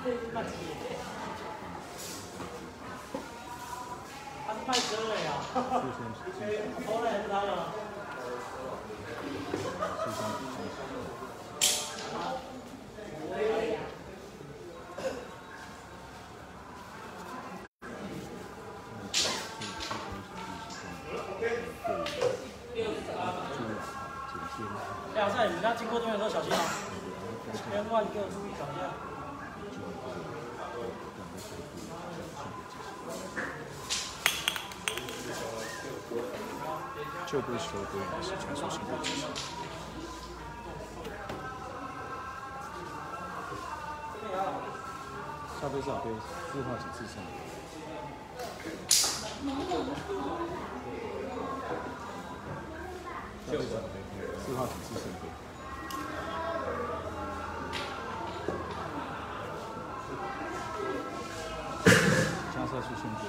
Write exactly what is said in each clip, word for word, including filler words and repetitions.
他是卖车的呀，后来是他的。两赛，你要经过对面的时候小心啊，千万给我注意脚下。 就不球队是传输性的技术。下杯下杯，四号请自上。下杯下杯，四号请自上杯。加赛出现队。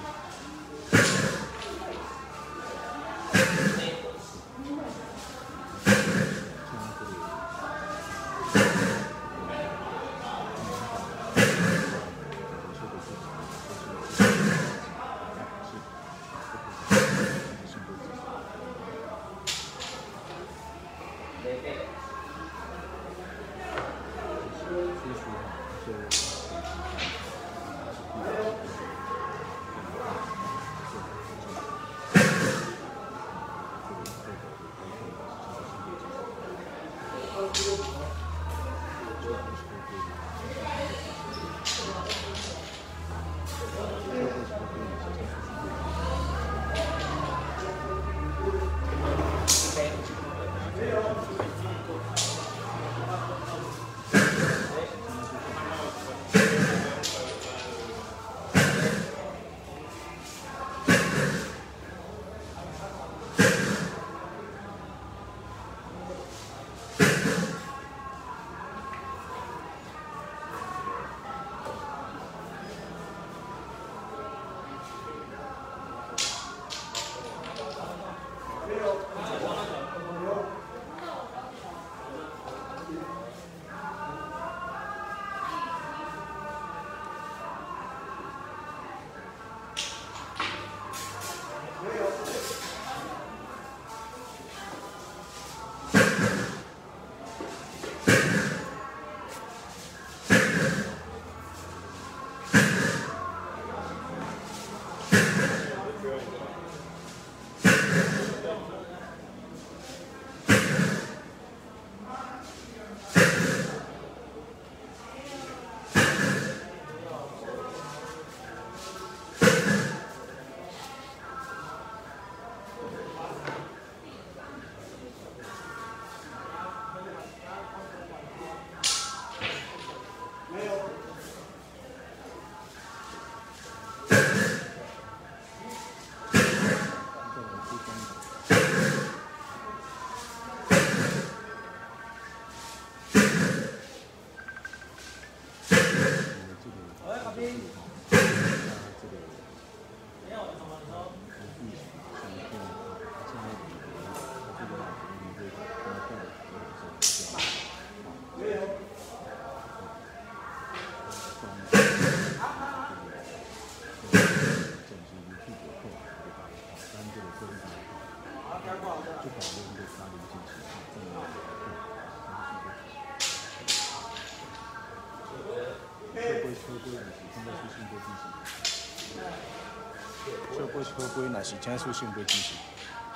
这波球杯乃是加速性杯进行。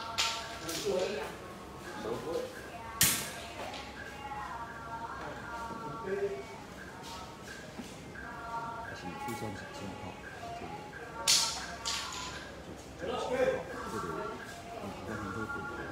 还是负重是几号？这个，这个，这个，嗯，那你会不会？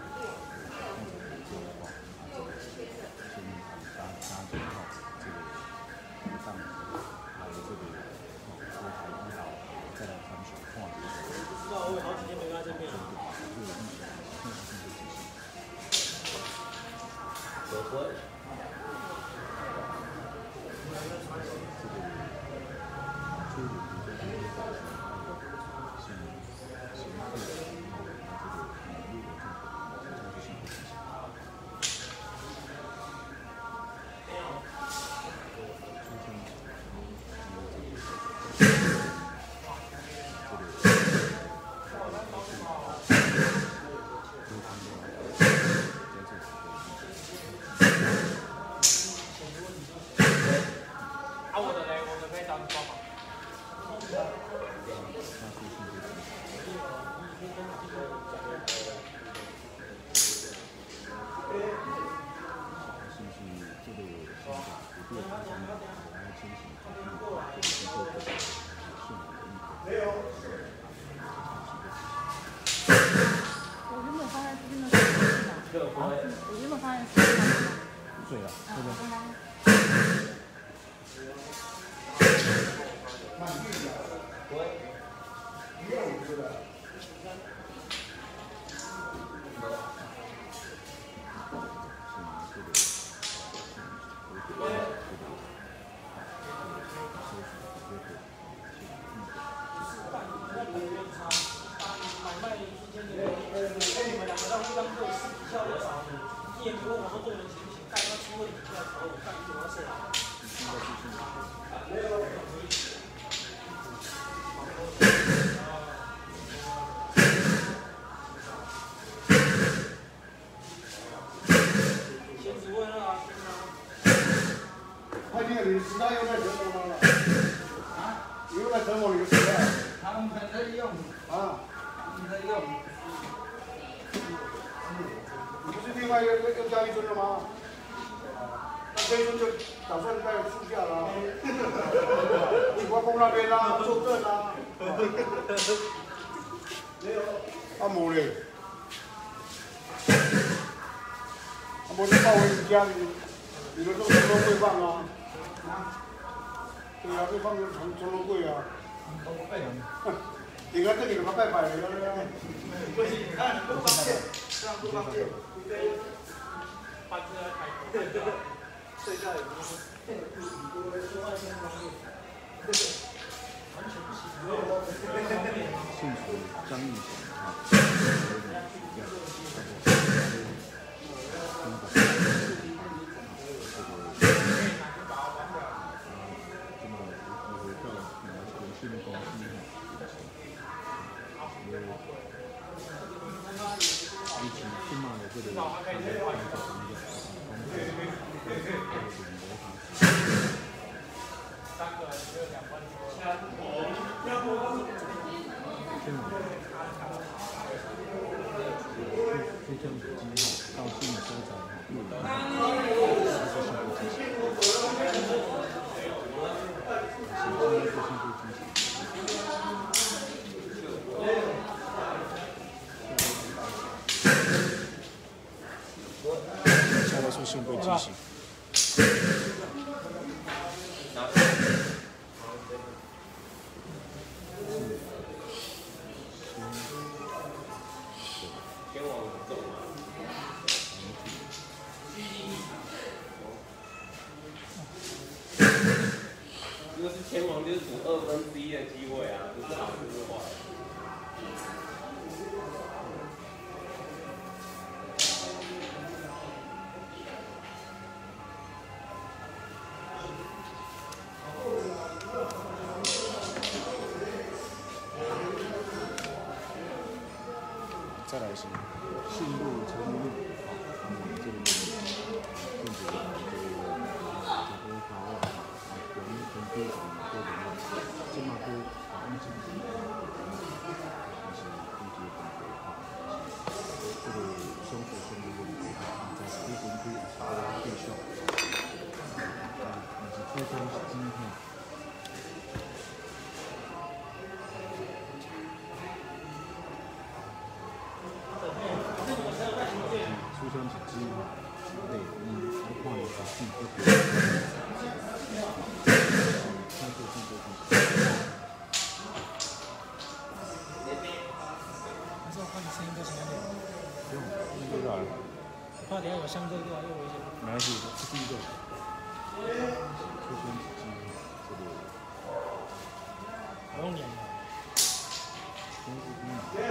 对了，对不对？ 你也不问我说这个人行不行，但他出问题要找我，干什么事啊？先只问了， 快点，你时间又在折磨了。啊？又在折磨你的时间。他们在用。啊。你在用。你不是另外又又又加一尊了吗？那这一尊就打算在树下了。景观宫那边啦，坐镇啦。没有。按摩嘞。按摩就放回你家里，你的肉全都会放啊。啊？对啊，就放成成成龙柜啊。成龙柜。你看这里怎么拜拜的？不行，你看不方便，这样不方便。 把这个开口。睡觉也不是。完全不行。 姓楚张义祥啊，一起ขึ้นมาเลยก็เลย非常有机哈，到新的收窄哈，又有这是幸福机器，现在是幸福机器。现在是幸福机器。 如果是天王，就是赌二分之一的机会啊，不是好就是坏。 再来是信路成路啊，嗯，这里面政治的这个这个法案啊，我们从非常多的那些这么多啊，一直是一些攻击本国啊，这个生活上的问题啊，在这个工作啊，对象啊，以及非常今天。出生几只对，你何况有个性特别，看这性格很。 还是我怕你声音再响一点。 不用，那个啊。 怕等下有相对过来又危险。 没关系，这第一个。出生几只这个。 不用撵了。 没有。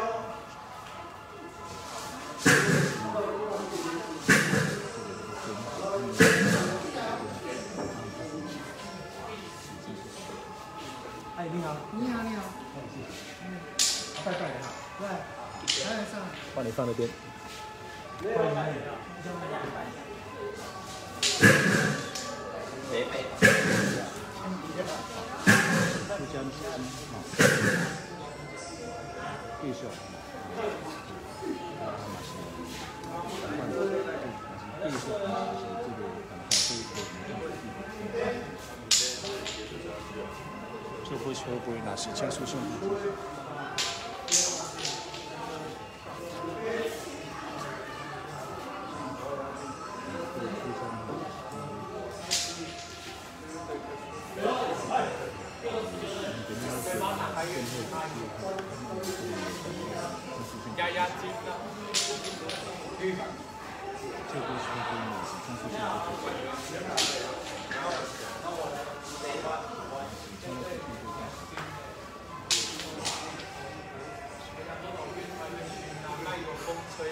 哎，你好。 你好，你好。 拜拜的哈。 对，来来上。 帮你放那边。 北北。 出江几只啊？对手。第一是这个可能会有这会会不会拿是加速性？这个出生压压惊啊！ 这个是跟我是中数学有风吹。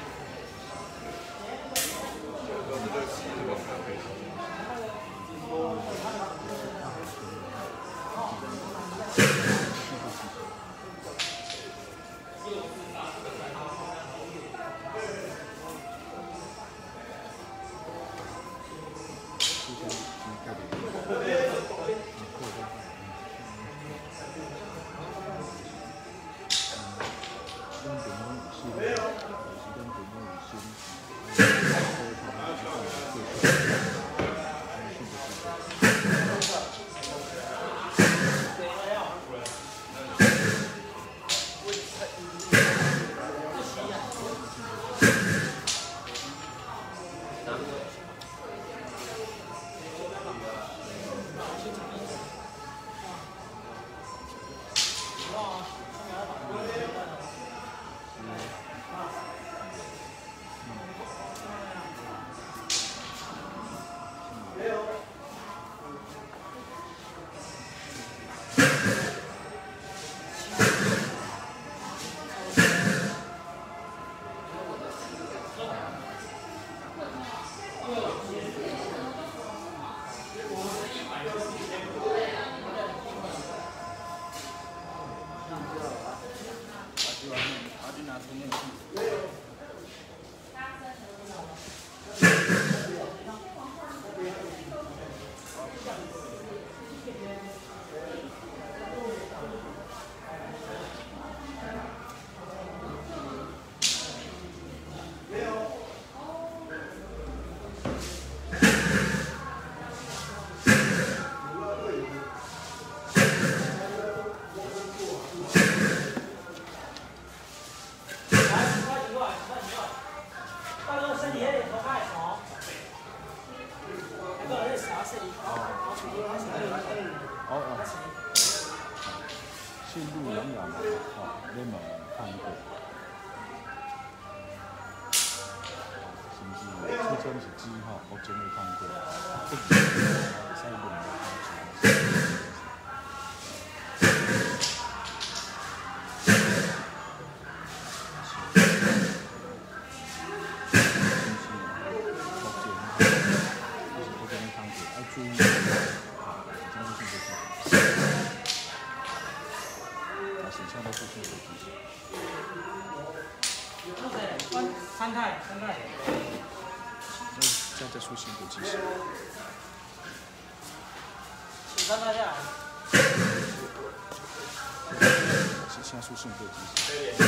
线路养养嘛，哦，你问看过，甚至车窗是指吼，我真未看过，不是，使问看过。 三太，三太。 这样再出新的机型。 请三太下来。 现在出新的机型。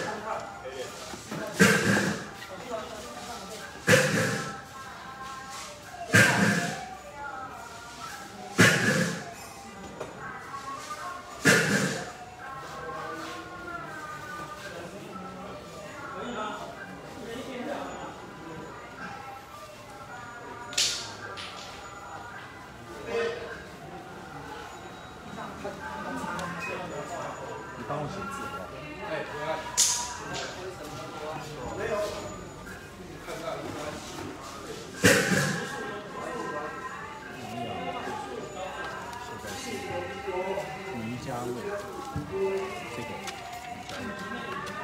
你帮我写字好不好？哎，没有。现在是瑜伽位，这个瑜伽位。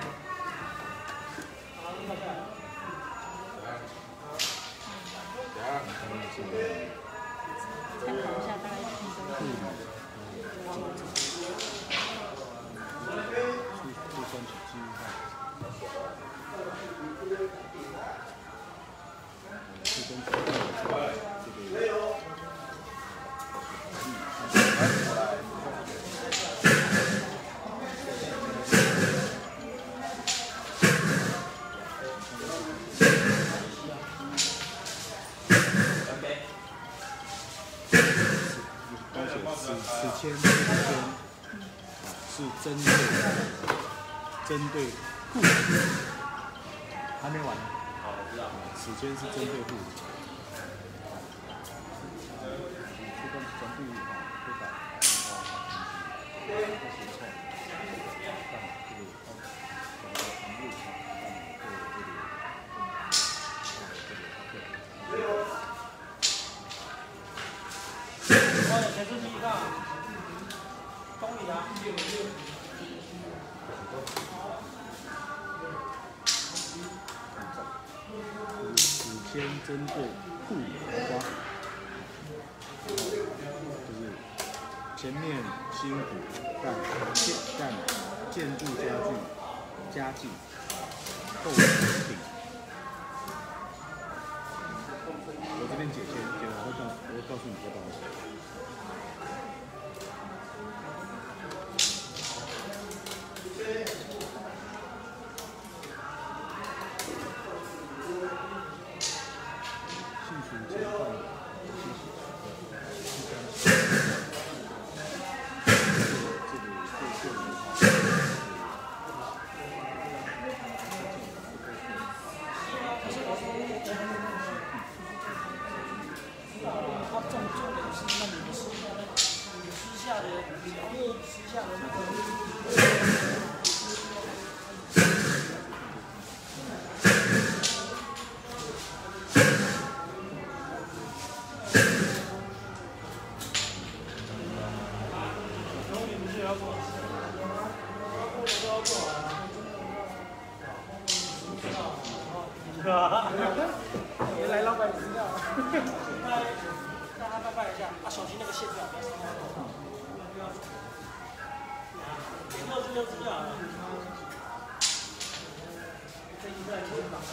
参考一下，大概是多少？ 就算是机哈，这跟这个这个。此签此签是针对针对护理，还没完。好，我知道。此签是针对护理。这段全部啊都打，然后写错。 先针对库花，就是前面辛苦干建干建筑家具家具后成品。我这边解签，解完会告我会告诉你要帮我写。幸福交换，谢谢。这里这这里。 他重重点是那你的私你私下的你私下的那个。 原来老板知道。 大家拜拜一下，啊，小心那个线掉，不要伤到头。点六支就知道了。这一在肩膀。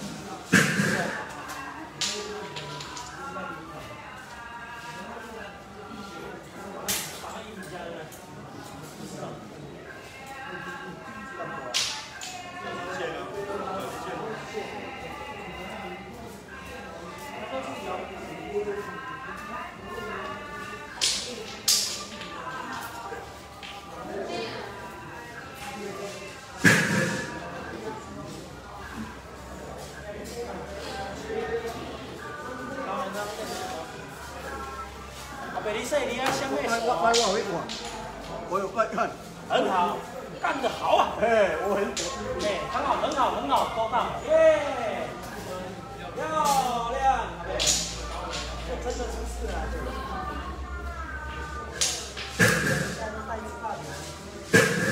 把它一比下来。北离赛，你要相对我我我会管，我有办看。 很好，干得好啊！ 哎，我很哎，很好，很好，很好，收到，耶，漂亮，对，这真的出事了，对。现在都带一只大鱼。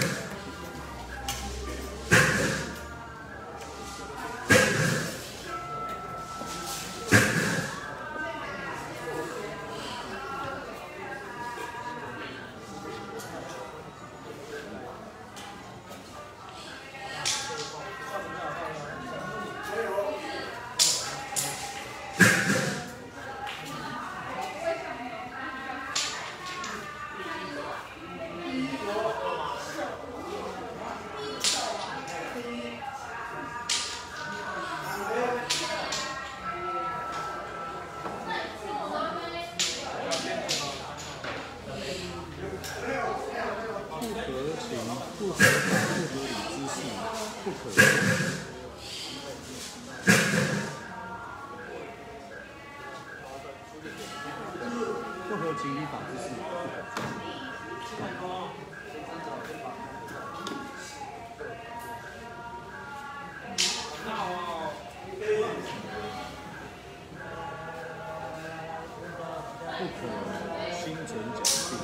不合法、不合理之事，不可做。不合情理法之事，不可做。不可心存侥幸。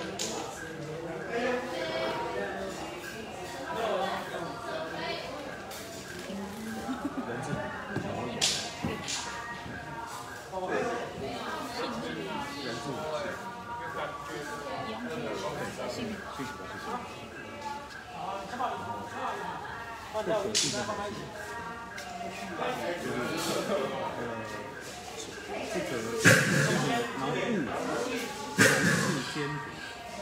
人质，人质，幸福的事情。不可信的好事。就是呃，不可就是然后误同事兼读。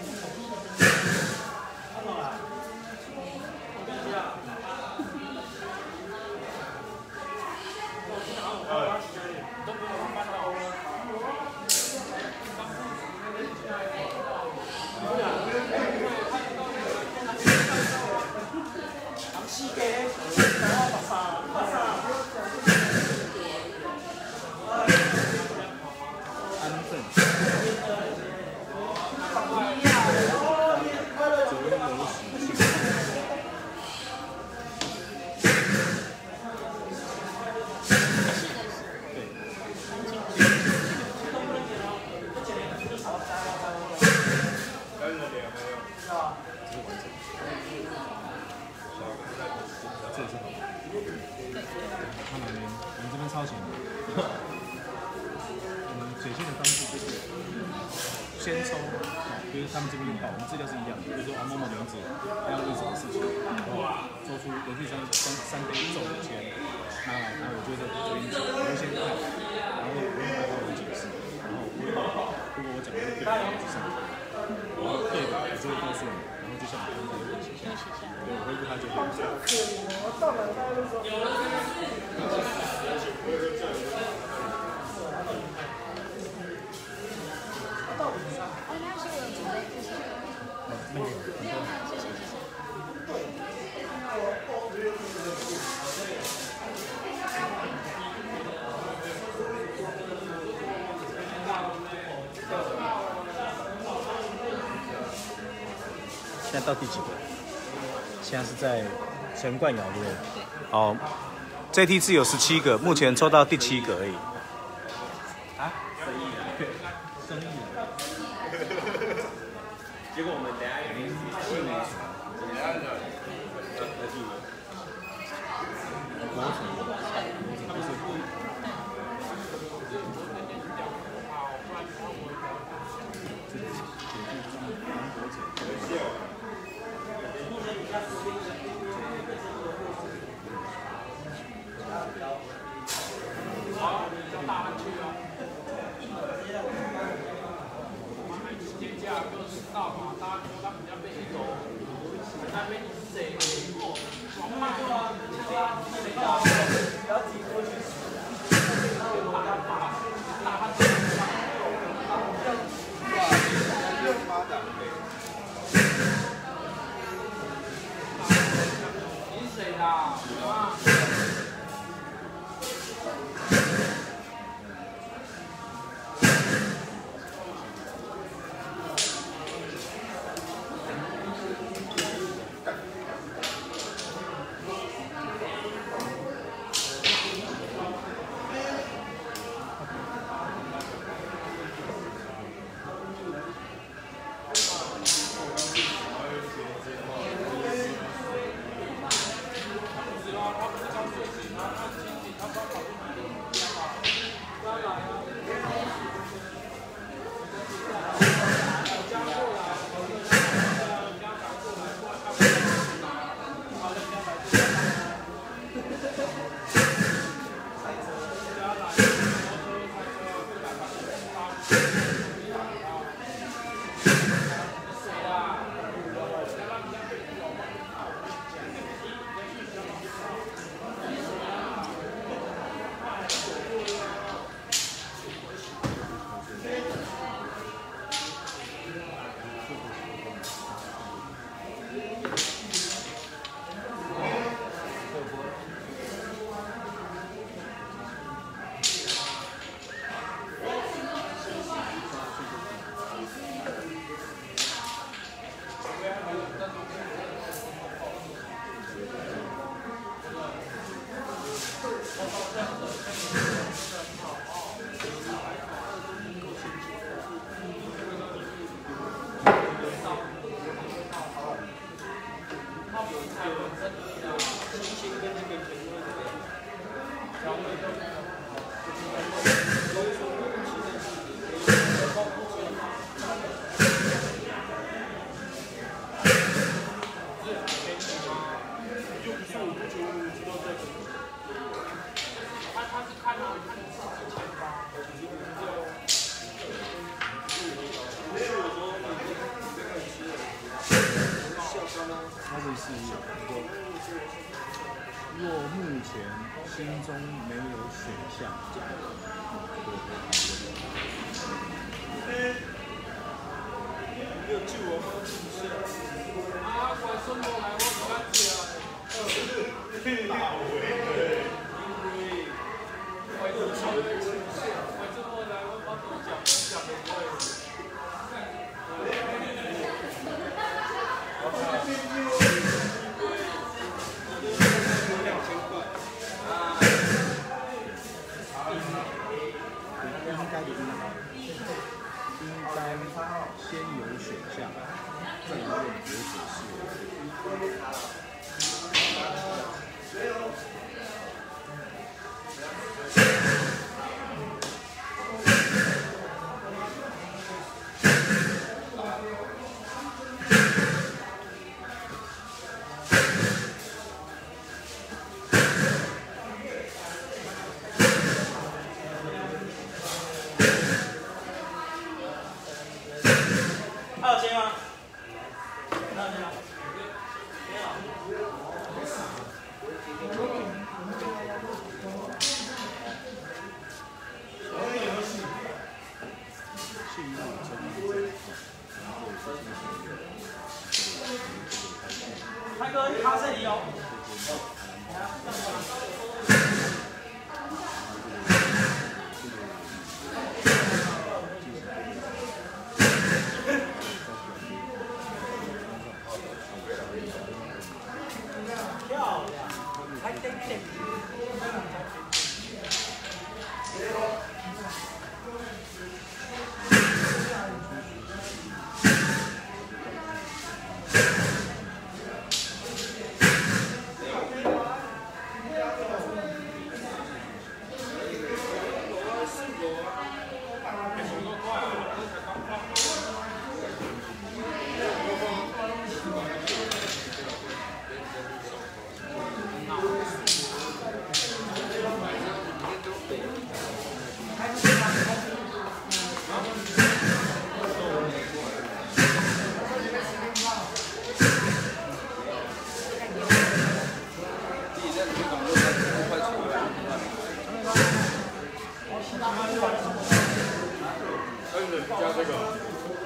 安分。这是好。 他们我们这边超前的。我们写信的方式就是先抽，就是他们这边用到，我们资料是一样的，就是说啊某某名字他要问什么事情，然后抽出连续三三三杯中的签，拿来，然后我就会在这边讲，我会先看，然后我会把我解释，然后我如果我讲的是对的，我就上课，然后对的我就会告诉你，然后就像你刚才一样写下，对，我会跟他就会这样。 我到哪来的时候？ 没有，谢谢谢谢。现在到第几个？现在是在陈冠尧对不对？哦，这梯次有十七个，目前抽到第七个而已。啊？生意人。生意人。 结果我们等下有点气馁，怎么样的？呃，那记得。 国城，国城不是。 好，叫大汉去哦。接下来就是到嘛，大家说他们家被一走，那边谁过？我们那个谁啊？谁啊？不要挤过去。大汉大汉大你谁啦？啊？ 他是事业，若目前心中没有选项， 有救我吗？啊，管孙某来，我不敢吃啊。大伟，因为管孙某来，管孙某来，我把头讲讲的对。 应该先有选项，再问有指示。 卡这里哦。漂亮，还得点。 加这个。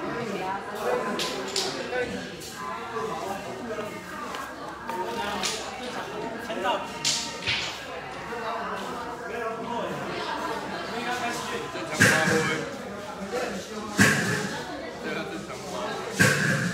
签到。 正常发挥。对啊，正常发挥。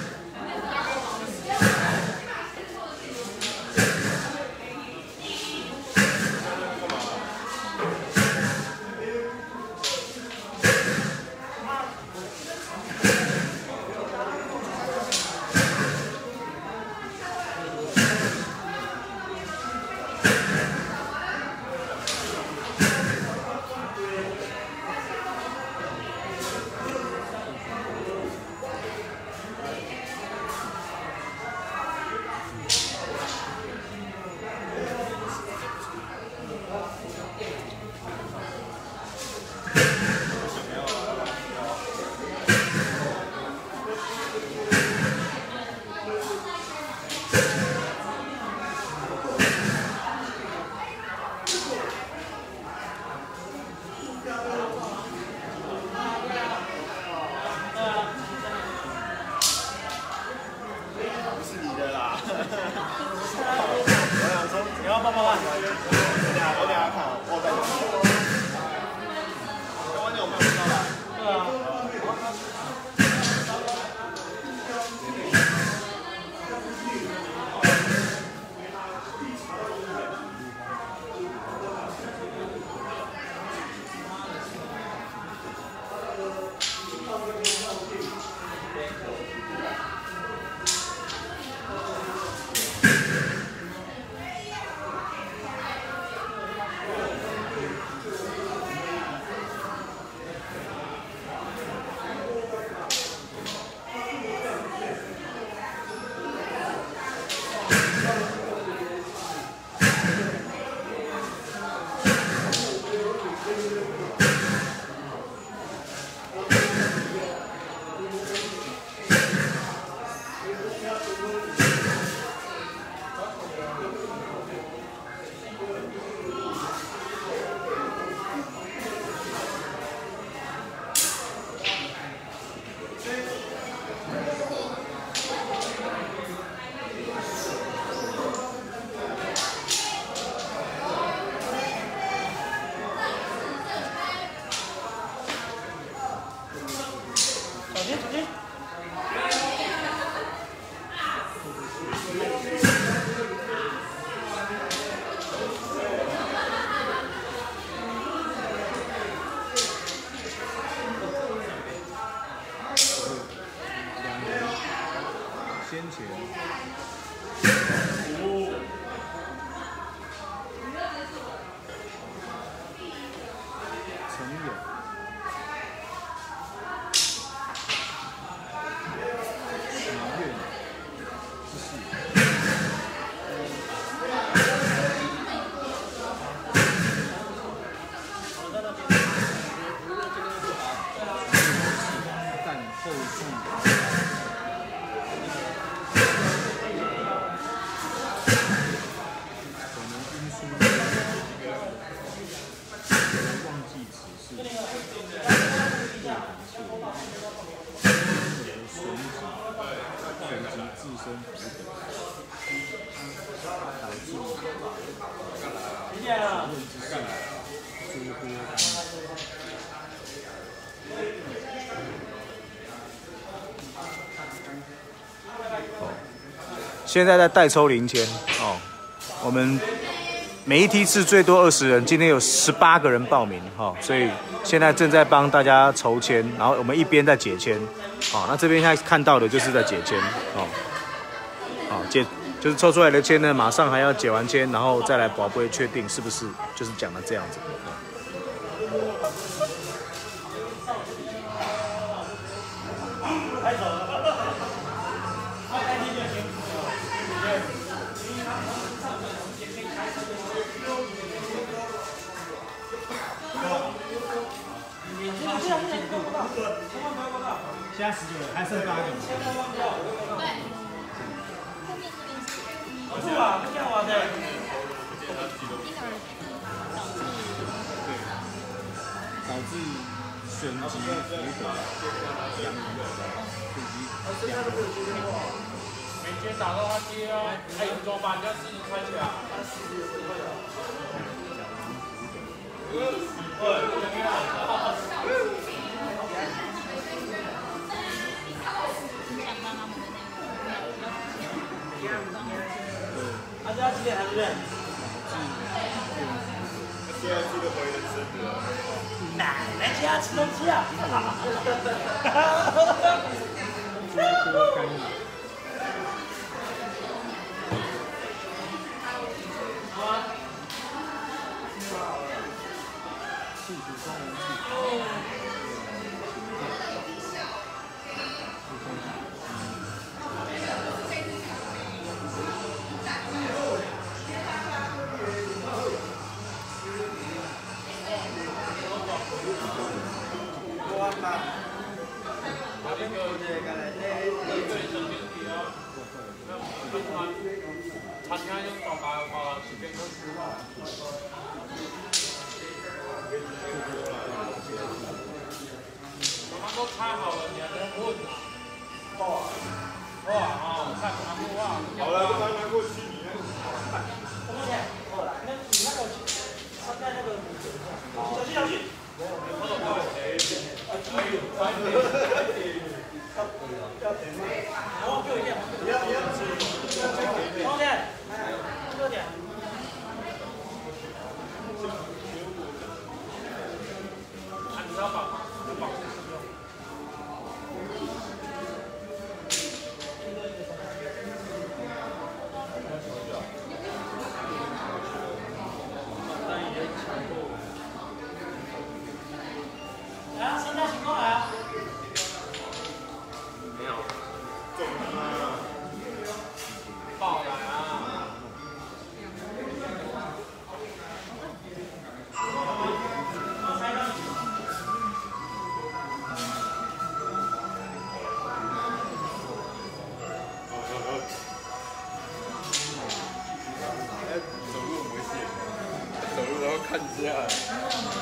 先前曾有民怨之事，但后续。自身福德。 认知性诸多。现在在代抽零钱哦，我们每一梯次最多二十人，今天有十八个人报名哈、哦，所以现在正在帮大家筹签，然后我们一边在解签，哦，那这边现在看到的就是在解签哦，好、哦、解就是抽出来的签呢，马上还要解完签，然后再来宝贝确定是不是就是讲的这样子。 现在十九人，还剩八个。 不是啊，这样玩的。 导致选级符合两名的以及两个。 每天打到他接啊，还有怎么办？人家四十块钱啊。 大家几点还是对？ 现在这个回的吃的。 奶奶家吃东西啊！ 诸多干扰。气质中人气。 参加用搞搞搞随便公司吧。他都猜好了，你还在问啊？哇哇啊！看他们哇！ 好了，慢慢过去。 多少钱？后来，那你那个参加那个小心小心。没有没有没有。啊，注意快点快点。要点吗？然后给我一点。不要不要。多少钱？多少钱？ 啊，你要绑吗？要绑。 来啊，现在情况来啊！ 没有。 中了。 爆来啊！ 走路很危险，走路然后看一下。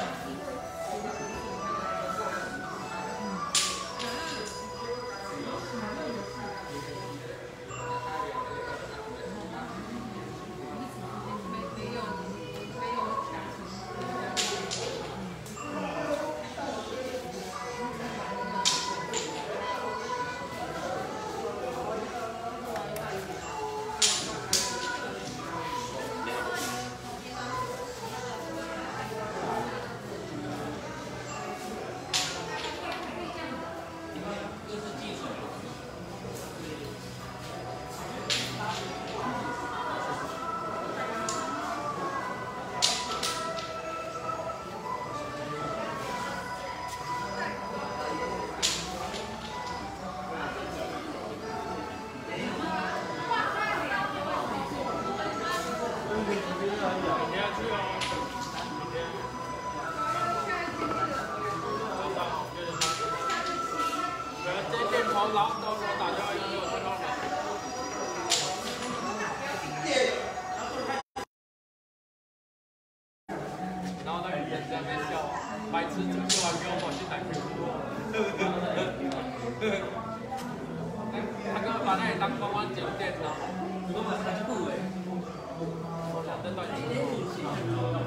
然后那个人在那边笑，白痴吃吃完给我跑去打 Q Q。他刚刚把那里当公安酒店呢。我们还是不为。我想这段。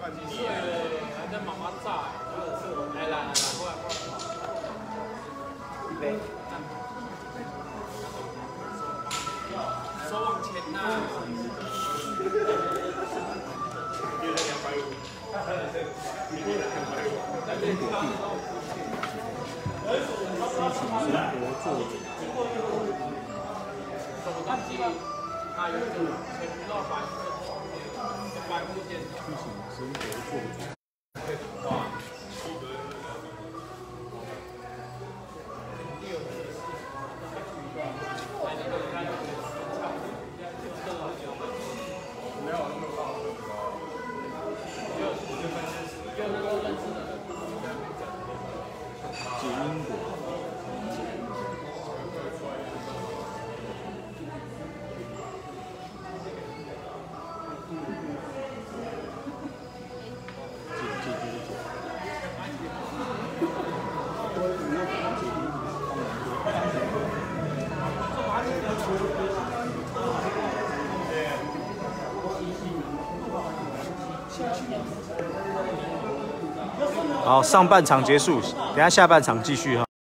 几岁了，还在妈妈在。来来来，过来过来。预备。手往前拿。一人两百五。一人两百五。在这里。 生活作主。 什么东西？它有一种全部到百分之百物件。 提醒生活作主。 哇！ 解因果。 好，上半场结束，等一下下半场继续哈。